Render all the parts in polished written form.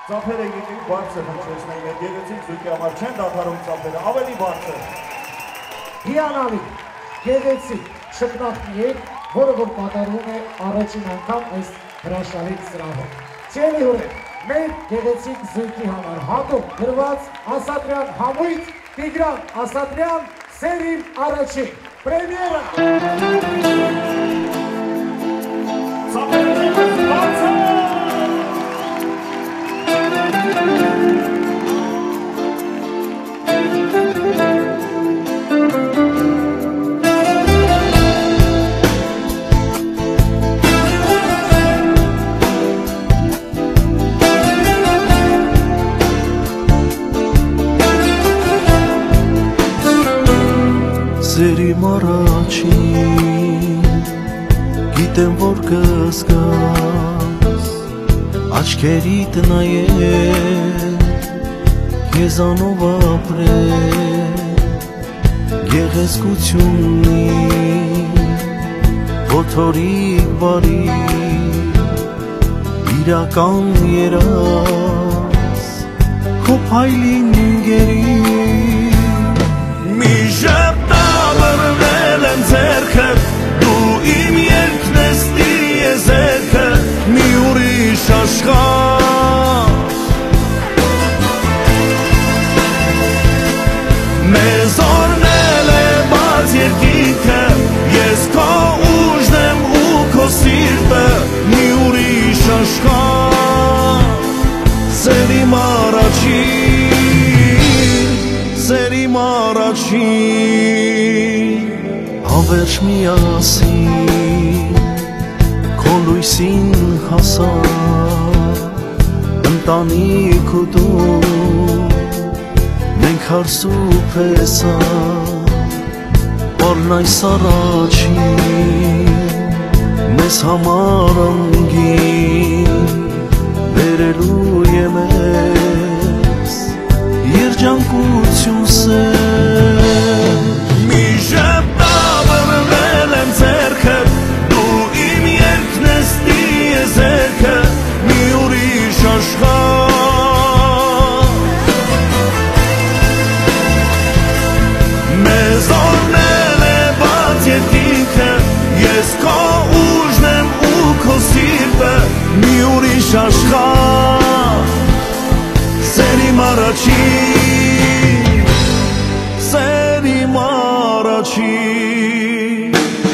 Ծափերը եկեք բարձր հնչեցնենք, մեր գեղեցիկ զույգի համար չեն դադարում ծափերը, ավելի բարձր։ Հիանալի, գեղեցիկ, շքնախնի եք, որը որ կատարվում է առաջին անգամ այս հրաշալի սրահում։ Սիրելի հյուրեր, մեր գեղեցիկ զույգի համար հատուկ գրված Ասատրյան համույթ Տիգրան Ասատրյան սերիմ առաջին պրեմիերա։ Ծափերը բարձր։ Սերիմ առաջին գիտեմ որ կզգաս աչքերիդ նայել քեզանով ապրել գեղեցկություննի ոտորիկ բարի իրական երաս քո փայլին գերի մի շապտավրվել եմ ձերքդ դու իմ երկն ես տիրի եզերքը մի ուրիշ աշխարհ մեզ օրնել է բաց երկինքը ես քո ուժն եմ ու քո սիրտը մի ուրիշ աշխարհ սերիմ առաջին սերիմ առաջին հավերժ միասին քո լույսին հասա ընտանիք ու դու մենք հարսուփ էսա օրն այս առաջին մեզ համար անգին բերելու եմ երջանկություն սեր մի շապտավրվել եմ ձերքդ դու իմ երկն ես տիրի եզերքը մի ուրիշ աշխարհ մեզ օրնել է բաց երկինքը ես քո ուժն եմ ու քո սիրտը մի ուրիշ աշխարհ սերիմ առաջին սերիմ առաջին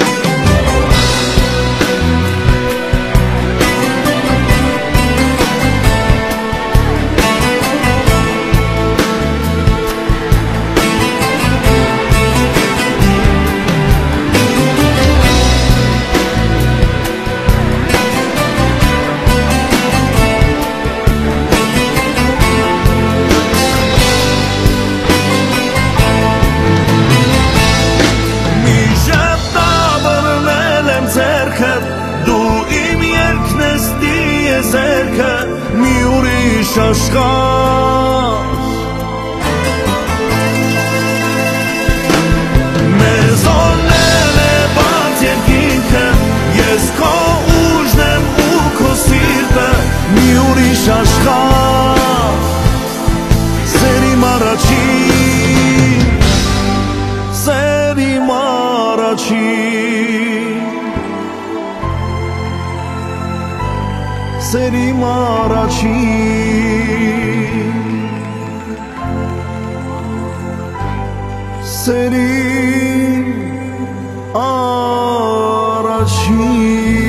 մի ուրիշ աշխարհ մեզ օրնել է բաց երկինքը ես քո ուժն եմ ու քո սիրտը մի ուրիշ աշխարհ սերիմ առաջին սերիմ առաջին սերիմ առաջին սերիմ առաջին